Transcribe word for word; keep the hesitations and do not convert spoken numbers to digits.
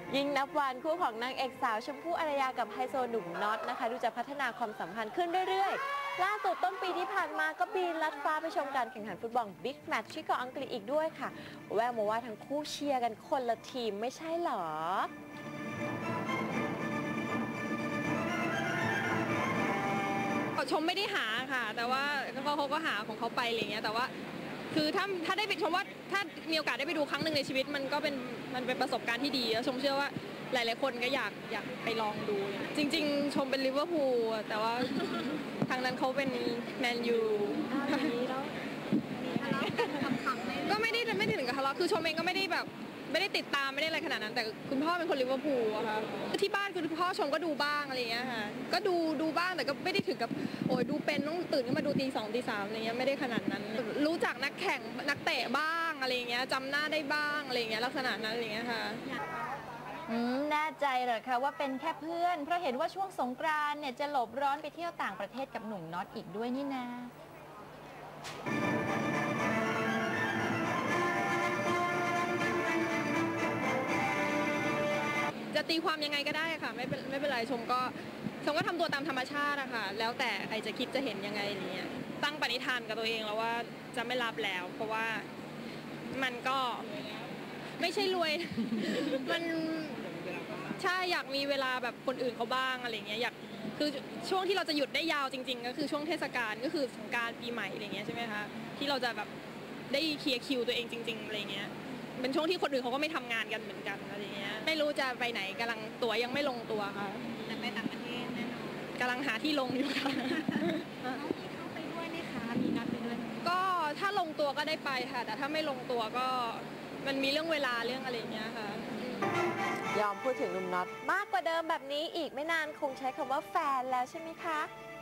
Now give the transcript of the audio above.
ยิ่งนับวันคู่ของนางเอกสาวชมพู่อารยากับไฮโซหนุ่มน็อตนะคะดูจะพัฒนาความสัมพันธ์ขึ้นเรื่อยๆล่าสุดต้นปีที่ผ่านมาก็บินลัดฟ้าไปชมการแข่งขันฟุตบอลบิ๊กแมตช์ที่เกาะอังกฤษอีกด้วยค่ะแววมาว่าทั้งคู่เชียร์กันคนละทีมไม่ใช่หรอชมไม่ได้หาค่ะแต่ว่าเขาเขาก็หาของเขาไปอะไรเงี้ยแต่ว่าคือถ้าถ้าได้ไปชมว่าถ้ามีโอกาสได้ไปดูครั้งหนึ่งในชีวิตมันก็เป็นมันเป็นประสบการณ์ที่ดีแล้วชมเชื่อว่าหลายๆคนก็อยากอยากไปลองดูจริงๆชมเป็นลิเวอร์พูลแต่ว่าทางนั้นเขาเป็นแมนยูก็ไม่ได้ไม่ได้ถึงกับทะเลาะคือชมเองก็ไม่ได้แบบไม่ได้ติดตามไม่ได้อะไรขนาดนั้นแต่คุณพ่อเป็นคนลิเวอร์พูลอะค่ะที่บ้านคือพ่อชมก็ดูบ้างอะไรเงี้ยค่ะก็ดูดูบ้างแต่ก็ไม่ได้ถึงกับโอ้ยดูเป็นต้องตื่นขึ้นมาดูตีสองตีสามอะไรเงี้ยไม่ได้ขนาดนั้นรู้จักนักแข่งนักเตะบ้างอะไรเงี้ยจำหน้าได้บ้างอะไรเงี้ยลักษณะนั้นอะไรเงี้ยค่ะแน่ใจเหรอคะว่าเป็นแค่เพื่อนเพราะเห็นว่าช่วงสงกรานต์เนี่ยจะหลบร้อนไปเที่ยวต่างประเทศกับหนุ่มน็อตอีกด้วยนี่นาจะตีความยังไงก็ได้ค่ะไม่เป็นไม่เป็นไรชมก็ชมก็ทำตัวตามธรรมชาติอะค่ะแล้วแต่ใครจะคิดจะเห็นยังไงอย่างเงี้ยตั้งปณิธานกับตัวเองแล้วว่าจะไม่รับแล้วเพราะว่ามันก็ไม่ใช่รวย มันใช่อยากมีเวลาแบบคนอื่นเขาบ้างอะไรเงี้ยอยากคือช่วงที่เราจะหยุดได้ยาวจริงๆก็คือช่วงเทศกาลก็คือสงกรานต์ปีใหม่อะไรเงี้ยใช่ไหมคะที่เราจะแบบได้เคลียร์คิวตัวเองจริงๆอะไรเงี้ยเป็นช่วงที่คนอื่นเขาก็ไม่ทำงานกันเหมือนกันอะไรเงี้ยไม่รู้จะไปไหนกำลังตั๋วยังไม่ลงตัวค่ะแต่ไปต่างประเทศแน่นอนกำลังหาที่ลงอยู่ค่ะน้องมีเข้าไปด้วยไหมคะมีนัดไปด้วยก็ถ้าลงตัวก็ได้ไปค่ะแต่ถ้าไม่ลงตัวก็มันมีเรื่องเวลาเรื่องอะไรเงี้ยค่ะยอมพูดถึงหนุ่มน็อตมากกว่าเดิมแบบนี้อีกไม่นานคงใช้คำว่าแฟนแล้วใช่ไหมคะ